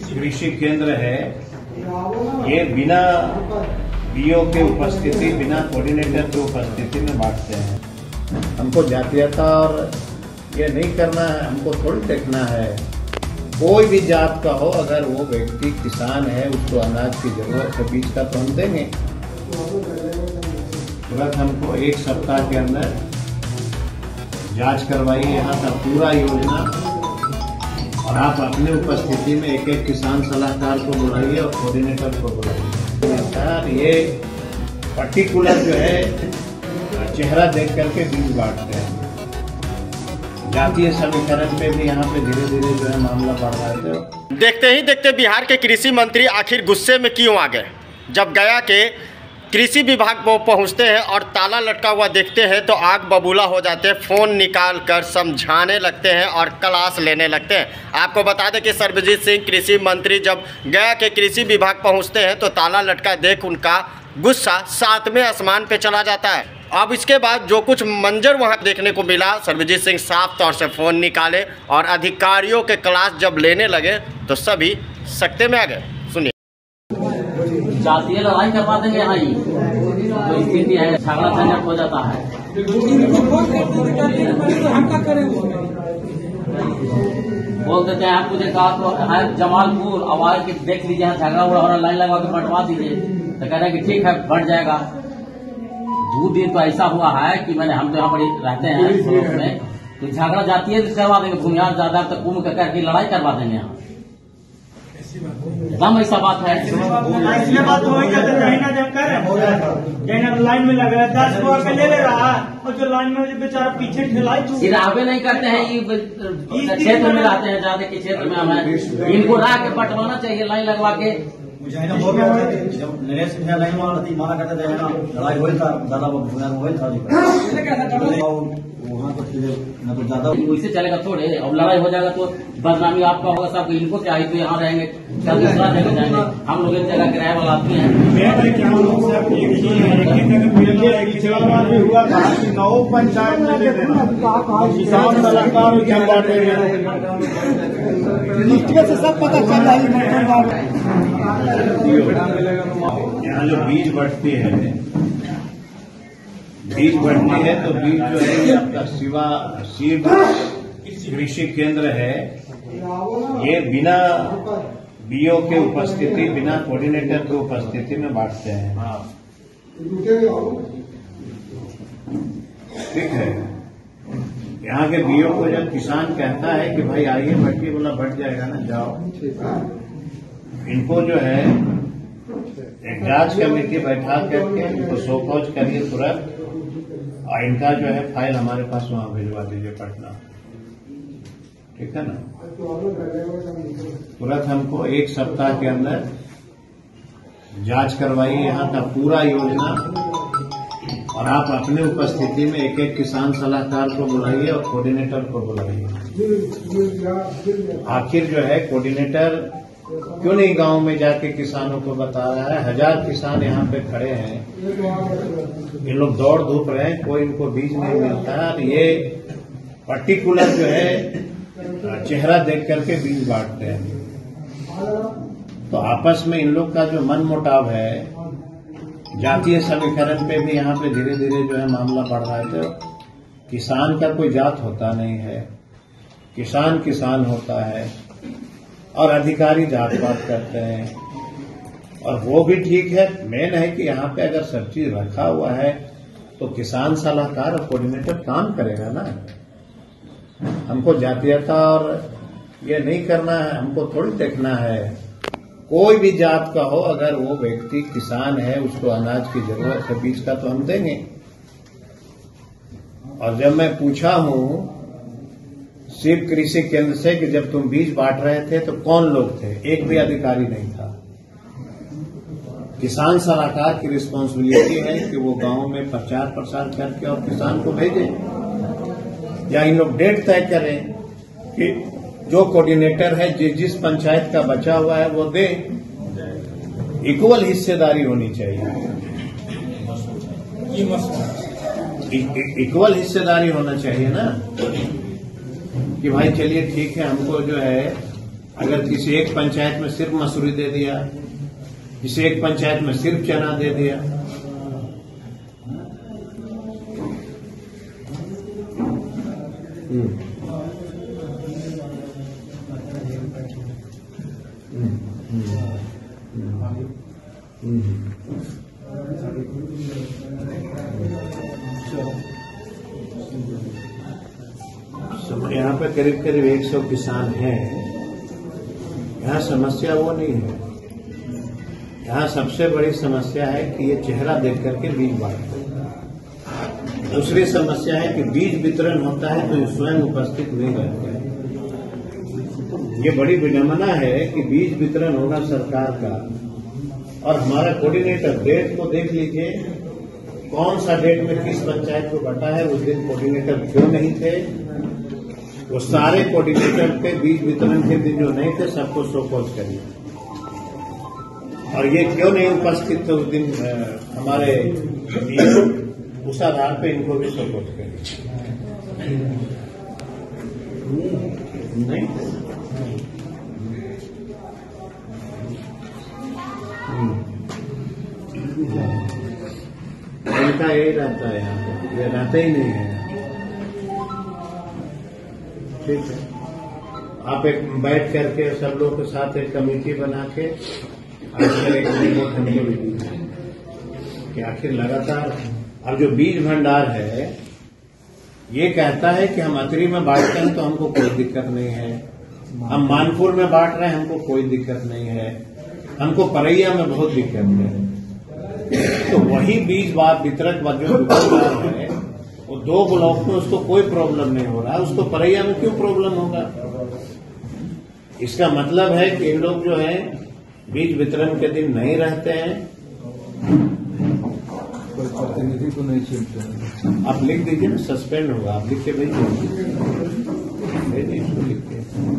कृषि केंद्र है, ये बिना बीओ के उपस्थिति, बिना कोऑर्डिनेटर की उपस्थिति में बांटते हैं। हमको जातीयता और ये नहीं करना है, हमको थोड़ी देखना है। कोई भी जात का हो, अगर वो व्यक्ति किसान है, उसको अनाज की जरूरत है, बीज का तो हम देंगे। तुरंत हमको 1 सप्ताह के अंदर जांच करवाइए यहाँ का पूरा योजना, और आप अपने उपस्थिति में एक एक किसान सलाहकार को बुलाइए और कोऑर्डिनेटर को बुलाइए। सर, ये पर्टिकुलर जो है चेहरा देख करके बीज बांटते हैं। जातीय समीकरण पे भी यहाँ पे धीरे धीरे जो है मामला बढ़ रहा है। देखते ही देखते बिहार के कृषि मंत्री आखिर गुस्से में क्यों आ गए? जब गया के कृषि विभाग को पहुँचते हैं और ताला लटका हुआ देखते हैं तो आग बबूला हो जाते हैं, फ़ोन निकाल कर समझाने लगते हैं और क्लास लेने लगते हैं। आपको बता दें कि सर्वजीत सिंह कृषि मंत्री जब गया के कृषि विभाग पहुँचते हैं तो ताला लटका देख उनका गुस्सा 7वें आसमान पे चला जाता है। अब इसके बाद जो कुछ मंजर वहां देखने को मिला, सर्वजीत सिंह साफ तौर से फ़ोन निकाले और अधिकारियों के क्लास जब लेने लगे तो सभी सकते में आ गए। सुनिए। जातीय लड़ाई करवा देंगे यहाँ ही तो स्थिति है, झगड़ा झंझट हो जाता है। बोल देते हैं आप, मुझे कहा तो है जमालपुर, आवाज के देख लीजिए झगड़ा उड़ा हो रहा, लाइन लगा के बंटवा दीजिए। तो कह रहे कि ठीक है बढ़ जाएगा। 2 दिन तो ऐसा हुआ है कि हम तो यहाँ पर रहते हैं में, तो झगड़ा जातीय करवा देंगे, भूमिहार ज्यादा तक कुम करके लड़ाई करवा देंगे यहाँ। एकदम ऐसा बात है। इसलिए बात हो लाइन में लग रहा है, 10 को आके ले रहा है, और जो लाइन में बेचारा पीछे ठेलाई सिरावे नहीं करते हैं। ये क्षेत्र में रहते हैं, ज्यादा के क्षेत्र में हमें इनको राह के बंटवाना चाहिए, लाइन लगवा के। हो गया जब नरेश लाइन में माना करते थे ना, लड़ाई हुई था ज्यादा, हुई था वहाँ तो न तो ज्यादा वैसे चलेगा थोड़े। अब लड़ाई हो जाएगा तो बदनामी आपका होगा, सबको इनको चाहिए तो यहाँ रहेंगे, कल दूसरा जगह जाएंगे। हम लोग एक जगह किराए वाला आदमी है। 9 पंचायत में दे देना, किसान सलाहकार से सब पता चल रहा है। यहाँ जो बीज बढ़ती है तो बीज जो है ये आपका सीड कृषि केंद्र है, ये बिना बीओ के उपस्थिति, बिना कोऑर्डिनेटर की उपस्थिति में बांटते हैं। ठीक है, यहाँ के बीओ को जब किसान कहता है कि भाई आइए बैठिए, बोला बढ़ जाएगा ना, जाओ। इनको जो है एक जांच कमेटी बैठा करके इनको शोकॉज करिए तुरंत, और इनका जो है फाइल हमारे पास वहां भिजवा दीजिए पटना। ठीक है ना? तुरंत हमको 1 सप्ताह के अंदर जांच करवाइए यहाँ का पूरा योजना, और आप अपने उपस्थिति में एक एक किसान सलाहकार को बुलाइए और कोऑर्डिनेटर को बुलाइए। आखिर जो है कोऑर्डिनेटर क्यों नहीं गांव में जाके किसानों को बता रहा है? 1000 किसान यहाँ पे खड़े हैं, ये लोग दौड़ धूप रहे हैं, कोई इनको बीज नहीं मिलता है। ये पर्टिकुलर जो है चेहरा देख करके बीज बांटते हैं। तो आपस में इन लोग का जो मन मुटाव है, जातीय समीकरण पे भी यहाँ पे धीरे धीरे जो है मामला बढ़ रहा है। तो किसान का कोई जात होता नहीं है, किसान किसान होता है, और अधिकारी जात पात करते हैं, और वो भी ठीक है। मेन है कि यहाँ पे अगर सब चीज रखा हुआ है तो किसान सलाहकार और कोऑर्डिनेटर काम करेगा ना। हमको जातीयता और ये नहीं करना है, हमको थोड़ी देखना है। कोई भी जात का हो, अगर वो व्यक्ति किसान है, उसको अनाज की जरूरत है, बीज का तो हम देंगे। और जब मैं पूछा हूं सिर्फ कृषि केंद्र से कि जब तुम बीज बांट रहे थे तो कौन लोग थे, एक भी अधिकारी नहीं था। किसान सलाहकार की रिस्पॉन्सिबिलिटी है कि वो गांव में प्रचार प्रसार करके और किसान को भेजे, या इन लोग डेट तय करें कि जो कोऑर्डिनेटर है जिस पंचायत का बचा हुआ है वो दे। इक्वल हिस्सेदारी होनी चाहिए, इक्वल हिस्सेदारी होना चाहिए ना, कि भाई चलिए ठीक है, हमको जो है अगर किसी एक पंचायत में सिर्फ मसूरी दे दिया, किसी एक पंचायत में सिर्फ चना दे दिया, यहाँ पे करीब करीब 100 किसान हैं। यहाँ समस्या वो नहीं है। यहाँ सबसे बड़ी समस्या है कि ये चेहरा देख करके बीज बांटते हैं। दूसरी समस्या है कि बीज वितरण होता है तो ये स्वयं उपस्थित नहीं रहते हैं। ये बड़ी विडंबना है कि बीज वितरण होगा सरकार का और हमारा कोऑर्डिनेटर डेट को देख लीजिए, कौन सा डेट में किस पंचायत को बटा है, उस दिन कोऑर्डिनेटर क्यों नहीं थे। वो सारे कोऑर्डिनेटर के बीज वितरण के दिन जो नहीं थे सबको शोकॉज करिए, और ये क्यों नहीं उपस्थित थे उस दिन हमारे उस आधार पे इनको भी शोकॉज करिए। नहीं इनका यही रहता है, यहाँ पे ये रहते ही नहीं है। ठीक है, आप एक बैठ करके सब लोग के साथ एक कमेटी बना के आखिर एक रिपोर्ट हमको भी दी कि आखिर लगातार अब जो बीज भंडार है ये कहता है कि हम अतरी में बांटते हैं तो हमको कोई दिक्कत नहीं है, हम मानपुर में बांट रहे हैं हमको कोई दिक्कत नहीं है, हमको परैया में बहुत दिक्कत है। तो वही बीज वितरक जो दुकानदार है वो 2 ब्लॉक में उसको कोई प्रॉब्लम नहीं हो रहा, उसको परैया में क्यों प्रॉब्लम होगा। इसका मतलब है कि इन लोग जो है बीज वितरण के दिन नहीं रहते हैं। कोई प्रतिनिधि को नहीं चिंता है। आप लिख दीजिए ना, सस्पेंड होगा, आप लिख के भेजिए इसको लिख के।